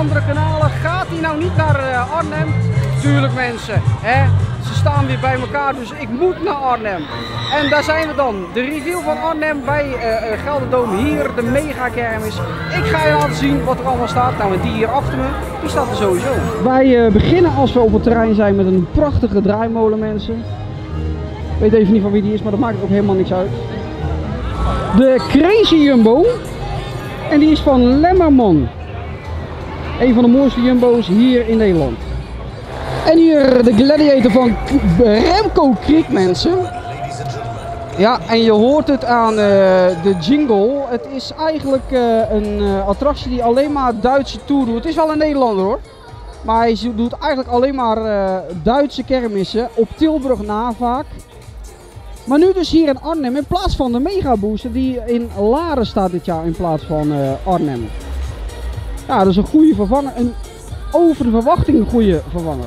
andere kanalen. Gaat hij nou niet naar Arnhem? Tuurlijk mensen, hè? Ze staan weer bij elkaar, dus ik moet naar Arnhem. En daar zijn we dan. De review van Arnhem bij Gelderdoom. Hier de mega kermis. Ik ga je laten zien wat er allemaal staat. Nou, en die hier achter me, die staat er sowieso. Wij beginnen als we op het terrein zijn met een prachtige draaimolen, mensen. Ik weet even niet van wie die is, maar dat maakt ook helemaal niks uit. De Crazy Jumbo. En die is van Lemmerman. Een van de mooiste jumbo's hier in Nederland. En hier de Gladiator van Remco Kriek, mensen. Ja, en je hoort het aan de jingle. Het is eigenlijk een attractie die alleen maar Duitse tour doet. Het is wel een Nederlander hoor. Maar hij doet eigenlijk alleen maar Duitse kermissen. Op Tilburg na vaak. Maar nu dus hier in Arnhem in plaats van de Mega Booster die in Laren staat dit jaar in plaats van Arnhem. Ja, dat is een goede vervanger. Een over de verwachting een goede vervanger.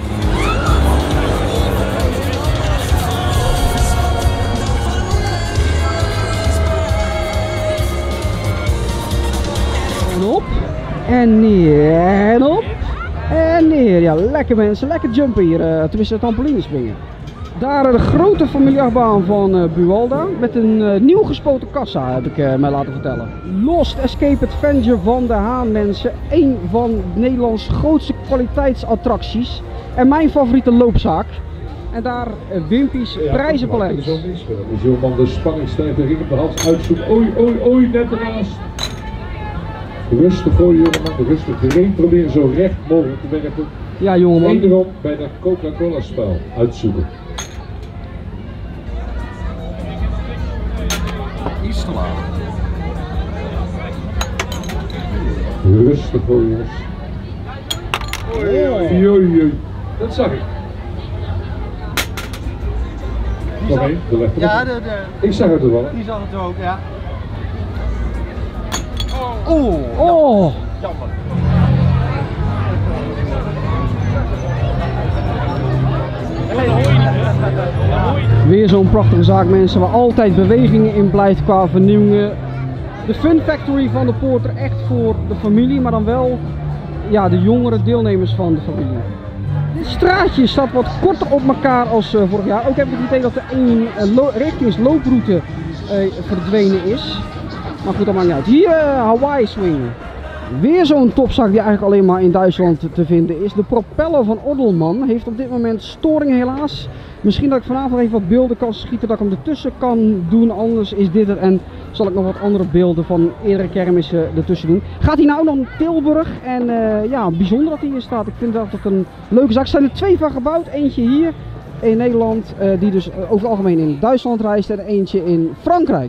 En op. En neer. En op. En neer. Ja, lekker mensen. Lekker jumpen hier. Tenminste, trampoline springen. Daar de grote familieachtbaan van Buwalda met een nieuw gespoten kassa, heb ik mij laten vertellen. Lost Escape Adventure van de Haan, mensen. Een van Nederlands grootste kwaliteitsattracties. En mijn favoriete loopzaak. En daar Wimpy's Prijzenpaleis. Zo is Jongeman de spanningstijf ring op de hals uitzoekt. Oei, oei, oei, net ernaast. Rustig voor je jongeman, rustig. De ring proberen zo recht mogelijk te werken. Ja, jongeman. Wederom bij dat Coca-Cola spel uitzoeken. Iets te laag. Rustig voor jongens. Oei, oei, oei. Dat zag ik. Nog één, de lefter. Ja, ik zag het er wel. die zag het ook, ja. Oh! Jammer. Weer zo'n prachtige zaak, mensen, waar altijd bewegingen in blijft qua vernieuwingen. De Fun Factory van de Poorter, echt voor de familie, maar dan wel ja, de jongere deelnemers van de familie. Dit straatje staat wat korter op elkaar als vorig jaar. Ook heb ik het idee dat er één richtingslooproute verdwenen is. Maar goed, dat maakt niet uit. Hier Hawaii Swing. Weer zo'n topzak die eigenlijk alleen maar in Duitsland te vinden is. De propeller van Oddelman heeft op dit moment storing helaas. Misschien dat ik vanavond even wat beelden kan schieten, dat ik hem ertussen kan doen. Anders is dit er en zal ik nog wat andere beelden van eerdere kermissen ertussen doen. Gaat hij nou nog naar Tilburg en ja, bijzonder dat hij hier staat. Ik vind dat het een leuke zaak. Er zijn er twee van gebouwd. Eentje hier in Nederland, die dus over het algemeen in Duitsland reist en eentje in Frankrijk.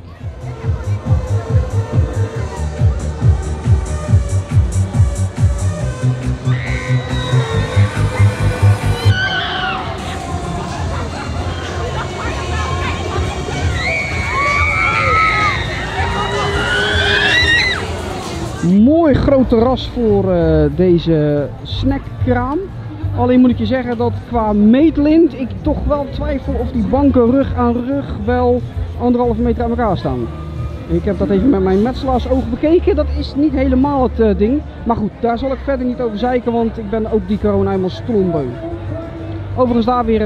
Mooi groot terras voor deze snackkraam. Alleen moet ik je zeggen dat qua meetlint ik toch wel twijfel of die banken rug aan rug wel 1,5 meter aan elkaar staan. Ik heb dat even met mijn metselaarsoog bekeken. Dat is niet helemaal het ding. Maar goed, daar zal ik verder niet over zeiken, want ik ben ook die corona helemaal strombeu. Overigens daar weer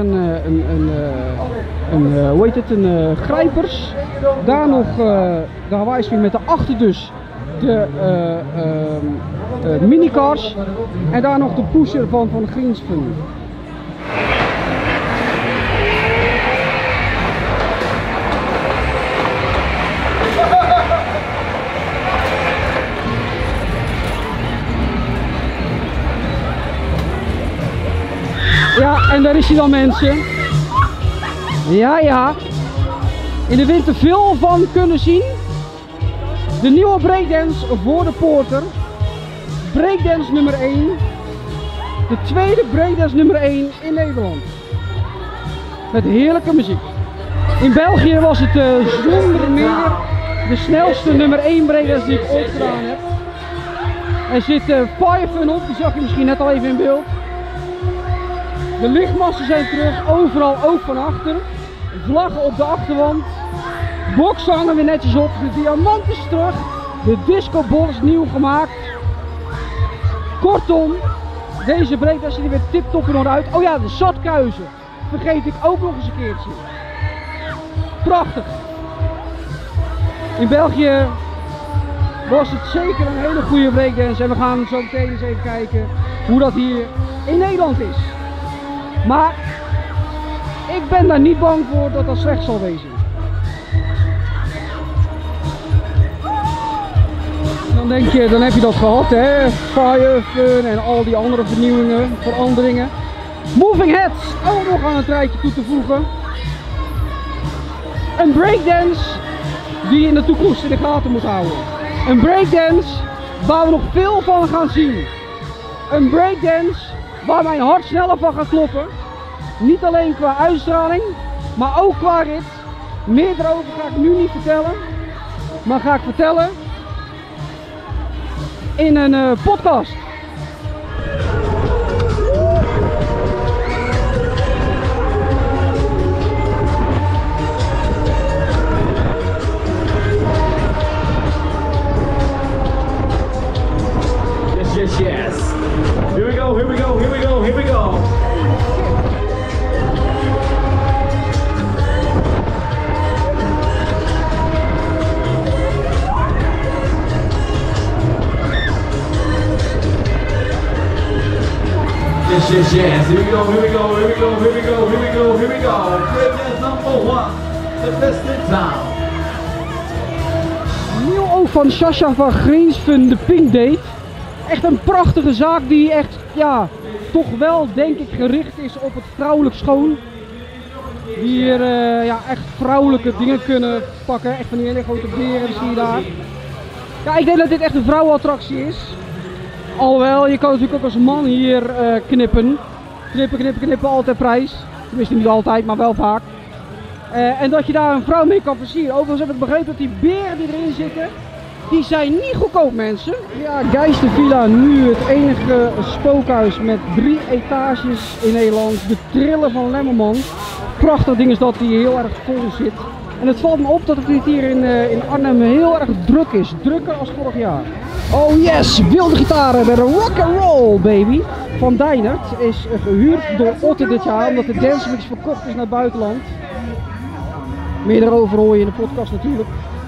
hoe heet het, een grijpers. Daar nog de Hawaii Swing met daarachter dus de minicars en daar nog de pusher van Greensfun. Ja, en daar is hij dan, mensen. Ja, ja. In de winter veel van kunnen zien. De nieuwe breakdance voor de Poorter. Breakdance nummer 1. De tweede breakdance nummer 1 in Nederland. Met heerlijke muziek. In België was het zonder meer de snelste nummer 1 breakdance die ik ooit gedaan heb. Er zit Fire Fun op, die zag je misschien net al even in beeld. De lichtmassen zijn terug, overal ook van achter. Vlaggen op de achterwand. Boksen hangen weer netjes op. De diamant is terug. De discobol is nieuw gemaakt. Kortom, deze breakdance ziet er weer tip-top in orde uit. Oh ja, de Zatkuizen. Vergeet ik ook nog eens een keertje. Prachtig. In België was het zeker een hele goede breakdance. En we gaan zo meteen eens even kijken hoe dat hier in Nederland is. Maar ik ben daar niet bang voor dat dat slecht zal wezen. Dan denk je, dan heb je dat gehad, hè? Fire, Fun en al die andere veranderingen. Moving Heads, ook nog aan het rijtje toe te voegen. Een breakdance die je in de toekomst in de gaten moet houden. Een breakdance waar we nog veel van gaan zien. Een breakdance waar mijn hart sneller van gaat kloppen. Niet alleen qua uitstraling, maar ook qua rit. Meer erover ga ik nu niet vertellen, maar ga ik vertellen in een podcast. Yes, yes. Here we go, here we go, here we go, here we go. Yes, yes, yes. Here we go, here we go, here we go, here we go, here we go, here we go. Breakdance number 1. The best in town. Nieuw ook van Sascha van Greensven, de Pink Date. Echt een prachtige zaak die echt, ja, toch wel denk ik gericht is op het vrouwelijk schoon. Die hier ja, echt vrouwelijke dingen kunnen pakken. Echt van die hele grote beren zie je daar. Ja, ik denk dat dit echt een vrouwenattractie is. Alhoewel, je kan natuurlijk ook als man hier knippen. Knippen, altijd prijs. Tenminste niet altijd, maar wel vaak. En dat je daar een vrouw mee kan versieren. Overigens heb ik begrepen dat die beren die erin zitten, die zijn niet goedkoop, mensen. Ja, Geistervilla, nu het enige spookhuis met 3 etages in Nederland. De Trillen van Lemmerman. Prachtig ding is dat die heel erg vol zit. En het valt me op dat het hier in Arnhem heel erg druk is. Drukker als vorig jaar. Oh yes, wilde gitaren met een rock'n'roll baby. Van Deinert is gehuurd door Otte dit jaar, omdat de dance mix verkocht is naar het buitenland. Meer daarover hoor je in de podcast natuurlijk.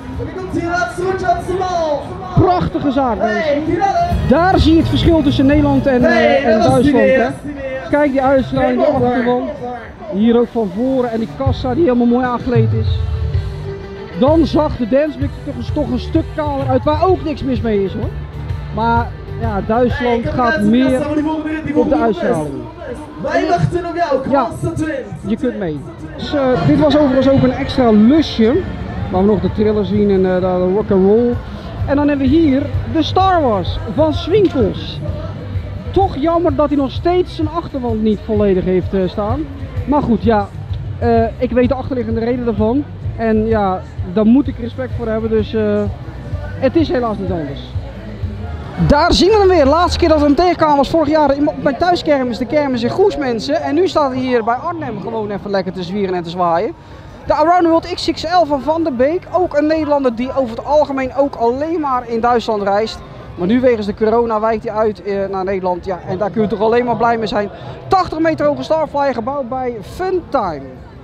Prachtige zaak, mensen. Daar zie je het verschil tussen Nederland en Duitsland. Hè. Kijk die uitstraling, de achterwand. Hier ook van voren en die kassa die helemaal mooi aangekleed is. Dan zag de dancemix toch een stuk kaler uit, waar ook niks mis mee is hoor. Maar ja, Duitsland gaat meer op de uitstraling. Wij wachten op jou, ja, je kunt mee. Dus, dit was overigens ook een extra lusje. Waar we nog de Trillen zien en de rock'n'roll. En dan hebben we hier de Star Wars van Swinkels. Toch jammer dat hij nog steeds zijn achterwand niet volledig heeft staan. Maar goed, ja, ik weet de achterliggende reden daarvan. En ja, daar moet ik respect voor hebben, dus het is helaas niet anders. Daar zien we hem weer. De laatste keer dat we hem tegenkwamen was vorig jaar op mijn thuiskermis, de kermis in Goes, mensen. En nu staat hij hier bij Arnhem gewoon even lekker te zwieren en te zwaaien. De Around the World XXL van Van der Beek. Ook een Nederlander die over het algemeen ook alleen maar in Duitsland reist. Maar nu wegens de corona wijkt hij uit naar Nederland. Ja, en daar kun je toch alleen maar blij mee zijn. 80 meter hoge Starflyer gebouwd bij Funtime.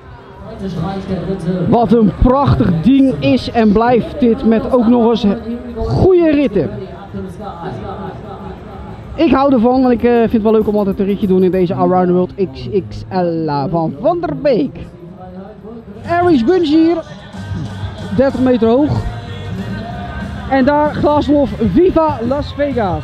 Wat een prachtig ding is en blijft dit met ook nog eens goede ritten. Ik hou ervan, want ik vind het wel leuk om altijd een ritje te doen in deze Around the World XXL van Van der Beek. Aries Bungee hier, 30 meter hoog. En daar Glaslof Viva Las Vegas.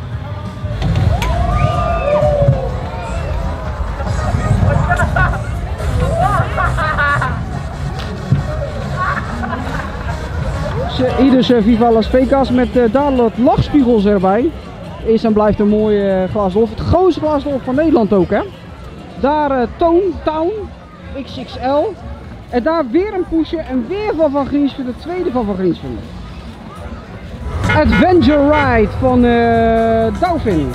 Hier dus Viva Las Vegas met daar wat lachspiegels erbij. Is en blijft een mooi Glaslof. Het grootste Glaslof van Nederland ook, hè. Daar Town XXL. En daar weer een poesje en weer van Griensven, de tweede van Griensven. Adventure Ride van Dolphin.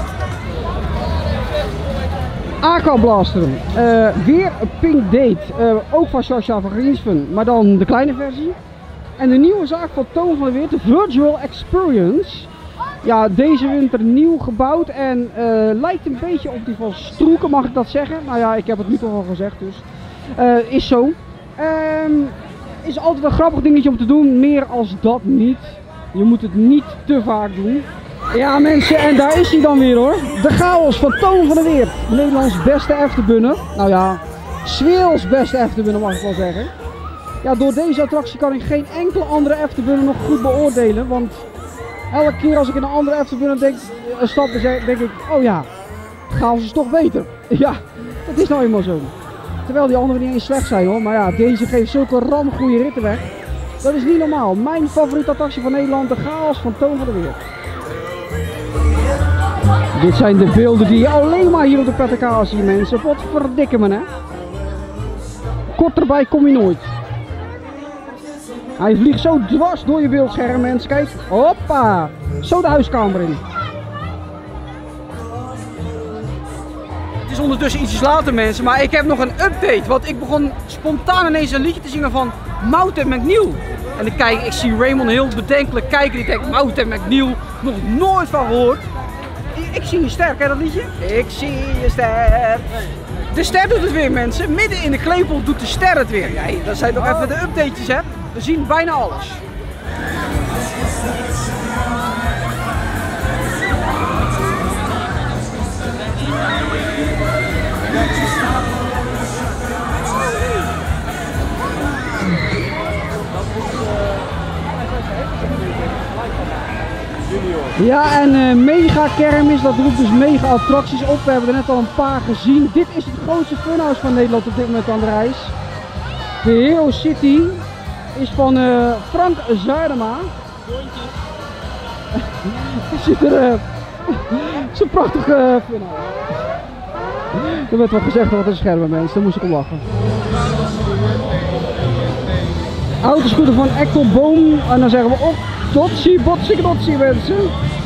Aqua Blaster. Weer een Pink Date. Ook van Sascha van Griensven, maar dan de kleine versie. En de nieuwe zaak van Toon van de Weer, de Virtual Experience. Ja, deze winter nieuw gebouwd en lijkt een beetje op die van Stroeken, mag ik dat zeggen? Nou ja, ik heb het nu toch al gezegd, dus is zo. Is altijd een grappig dingetje om te doen, meer als dat niet. Je moet het niet te vaak doen. Ja mensen, en daar is hij dan weer hoor. De chaos van Toon van der Weert. Nederlands beste efterbunner. Nou ja, 's werelds beste efterbunner mag ik wel zeggen. Ja, door deze attractie kan ik geen enkele andere efterbunner nog goed beoordelen. Want elke keer als ik in een andere efterbunner stap, denk ik, oh ja, chaos is toch beter. Ja, dat is nou eenmaal zo. Terwijl die anderen niet eens slecht zijn hoor. Maar ja, deze geeft zulke ramgoeie ritten weg. Dat is niet normaal. Mijn favoriete attractie van Nederland, de chaos van Toon van der Weert. Dit zijn de beelden die je alleen maar hier op de PTK ziet mensen. Wat verdikke me hè. Korterbij kom je nooit. Hij vliegt zo dwars door je beeldscherm mensen. Kijk, hoppa. Zo de huiskamer in. Het is ondertussen ietsjes later mensen, maar ik heb nog een update. Want ik begon spontaan ineens een liedje te zingen van Mountain McNeil. En ik zie Raymond heel bedenkelijk kijken. Die denkt, Mountain McNeil, nog nooit van gehoord. Ik zie je ster, ken je dat liedje? Ik zie je ster. De ster doet het weer mensen. Midden in de klepel doet de ster het weer. Ja, dat zijn toch even de updatejes hè. We zien bijna alles. Ja, en mega kermis, dat roept dus mega attracties op. We hebben er net al een paar gezien. Dit is het grootste funhouse van Nederland op dit moment aan de reis. De Hero City is van Frank Zuidema. Ziet er zo'n prachtige funhouse. Er werd wel gezegd wat een scherme mensen, daar moest ik om lachen. Autoscooter van Ekkel Boom en dan zeggen we op. Dotsie, botsie, knotsie mensen.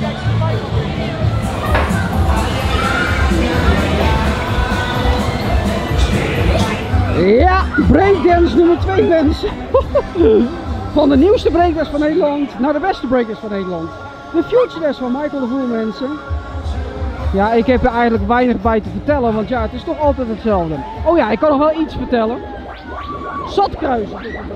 Ja, breakdance nummer 2 mensen. Van de nieuwste breakdance van Nederland naar de beste breakdance van Nederland. De Future Dance van Michael de Voer mensen. Ja, ik heb er eigenlijk weinig bij te vertellen, want ja, het is toch altijd hetzelfde. Oh ja, ik kan nog wel iets vertellen. Zatkruisen.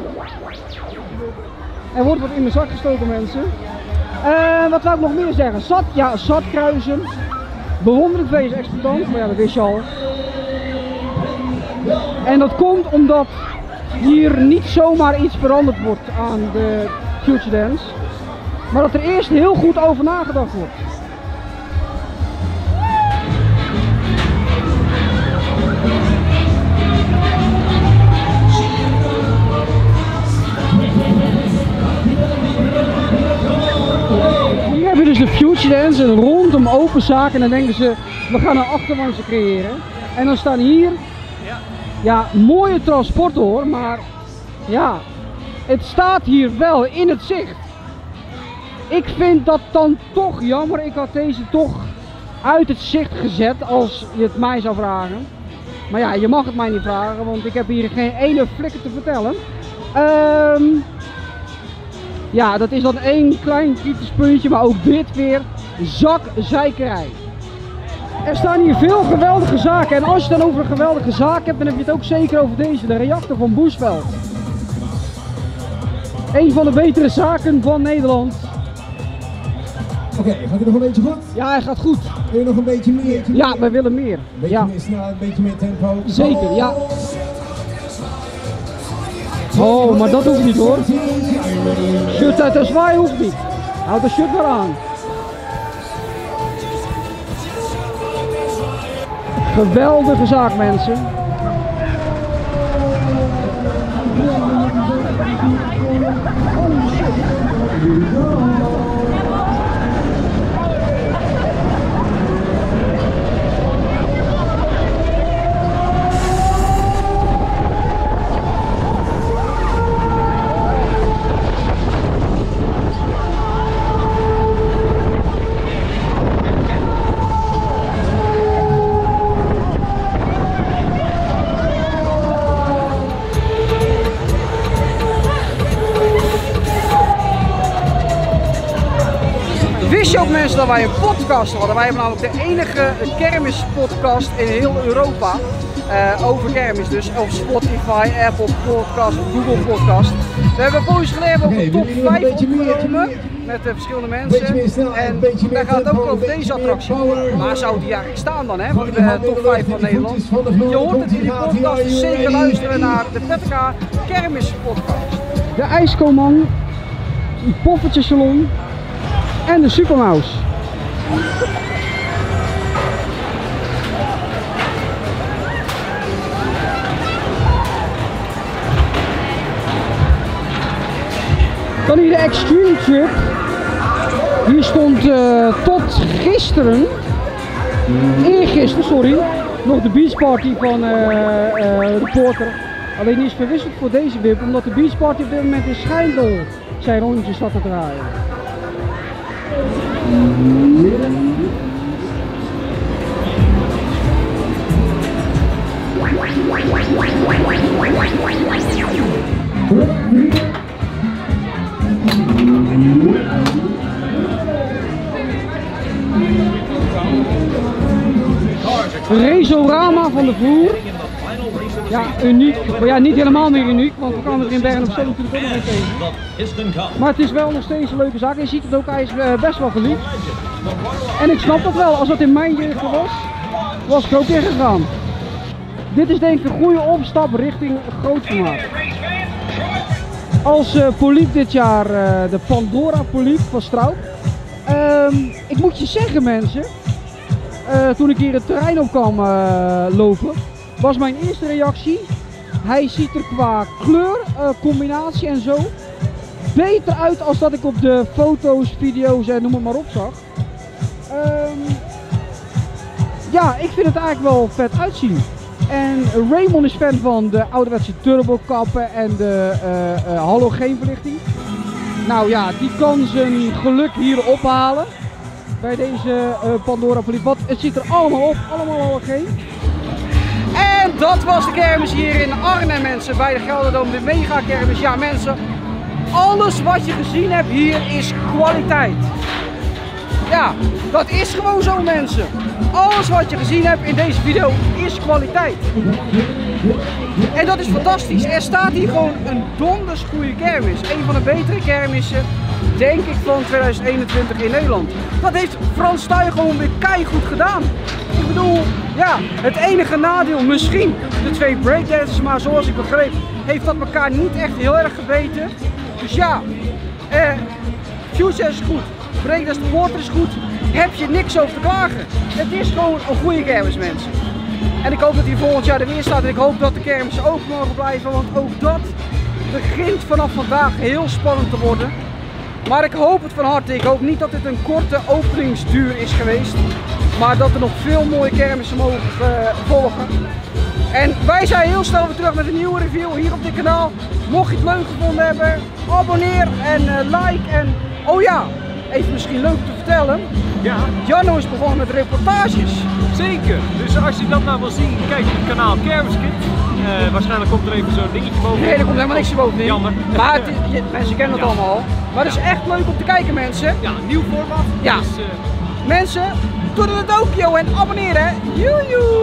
Er wordt wat in mijn zak gestoken mensen. Wat wil ik nog meer zeggen? Zatkruisen. Bewonderend exportant, maar ja, dat wist je al. En dat komt omdat hier niet zomaar iets veranderd wordt aan de Future Dance. Maar dat er eerst heel goed over nagedacht wordt. Hier heb je dus de Future Dance, een rondom open zaak en dan denken ze, we gaan een achterwandje creëren. En dan staan hier, ja, mooie transporten hoor, maar ja, het staat hier wel in het zicht. Ik vind dat dan toch jammer, ik had deze toch uit het zicht gezet als je het mij zou vragen. Maar ja, je mag het mij niet vragen, want ik heb hier geen ene flikker te vertellen. Ja, dat is dan één klein kritisch puntje, maar ook dit weer zakzeikerij. Er staan hier veel geweldige zaken en als je het dan over een geweldige zaak hebt, dan heb je het ook zeker over deze, de reactor van Boesveld. Een van de betere zaken van Nederland. Oké, gaat het nog een beetje goed? Ja, hij gaat goed. Wil je nog een beetje meer? Ja, wij willen meer. Een beetje meer snel, een beetje meer tempo. Zeker, ja. Oh, maar dat hoeft niet hoor. Shirt uit de zwaai hoeft niet. Houd de shirt maar aan. Geweldige zaak mensen. mensen dat wij een podcast hadden. Wij hebben namelijk de enige kermispodcast in heel Europa. Over kermis dus, op Spotify, Apple Podcast, Google Podcast. We hebben een poosje geleden ook een top 5 opgenomen met verschillende mensen. En daar gaat het ook over deze attractie. Waar zou die eigenlijk staan dan, hè? Voor de top 5 van Nederland. Je hoort het in die podcast, dus zeker luisteren naar de Petka Kermis podcast. De ijskoman, een poffertjesalon en de Supermouse. Dan hier de Extreme Trip. Hier stond tot gisteren, eergisteren, sorry, nog de Beach Party van de Porter. Alleen die is verwisseld voor deze wip, omdat de Beach Party op dit moment in Schijndel zijn rondjes staat te draaien. Racerama van de vloer. Ja, uniek. Maar ja, niet helemaal meer uniek, want we kwamen er in Bergen op Zoom natuurlijk ook nog weer tegen. Maar het is wel nog steeds een leuke zaak. Je ziet het ook, hij is best wel geliefd. En ik snap dat wel, als dat in mijn jeugd was ik ook in gegaan. Dit is denk ik een goede opstap richting groot formaat. Als Polyp dit jaar de Pandora Polyp van Straub. Ik moet je zeggen mensen, toen ik hier het terrein op kwam lopen, was mijn eerste reactie, hij ziet er qua kleur, combinatie en zo beter uit als dat ik op de foto's, video's en noem het maar op zag. Ja, ik vind het eigenlijk wel vet uitzien. En Raymond is fan van de ouderwetse turbokappen en de halogeenverlichting. Nou ja, die kan zijn geluk hier ophalen bij deze Pandora Polyp. Want het zit er allemaal op, allemaal halogeen. En dat was de kermis hier in Arnhem mensen, bij de Gelderdoom, de mega kermis. Ja mensen, alles wat je gezien hebt hier is kwaliteit. Ja, dat is gewoon zo mensen. Alles wat je gezien hebt in deze video is kwaliteit. En dat is fantastisch. Er staat hier gewoon een donders goede kermis. Een van de betere kermissen, denk ik, van 2021 in Nederland. Dat heeft Frans Stuy gewoon weer keigoed gedaan. Ik bedoel, ja, het enige nadeel misschien de twee breakdancers, maar zoals ik begreep, heeft dat elkaar niet echt heel erg gebeten. Dus ja, Future is goed. Breakdance de Porter is goed, heb je niks over te klagen. Het is gewoon een goede kermis mensen. En ik hoop dat hij volgend jaar er weer staat en ik hoop dat de kermissen open mogen blijven, want ook dat begint vanaf vandaag heel spannend te worden. Maar ik hoop het van harte, ik hoop niet dat dit een korte openingsduur is geweest, maar dat er nog veel mooie kermissen mogen volgen. En wij zijn heel snel weer terug met een nieuwe review hier op dit kanaal. Mocht je het leuk gevonden hebben, abonneer en like en oh ja, even misschien leuk te vertellen. Ja, Janno is begonnen met reportages. zeker. Dus als je dat nou wil zien, kijk op het kanaal Kermiskit. Waarschijnlijk komt er even zo'n dingetje boven. Nee, er komt helemaal niks bovenin. Jammer. Maar mensen kennen het allemaal al. Maar het is echt leuk om te kijken mensen. Ja, nieuw format. Ja. Dus, Mensen, doe het ook joh en abonneren. Joejoe!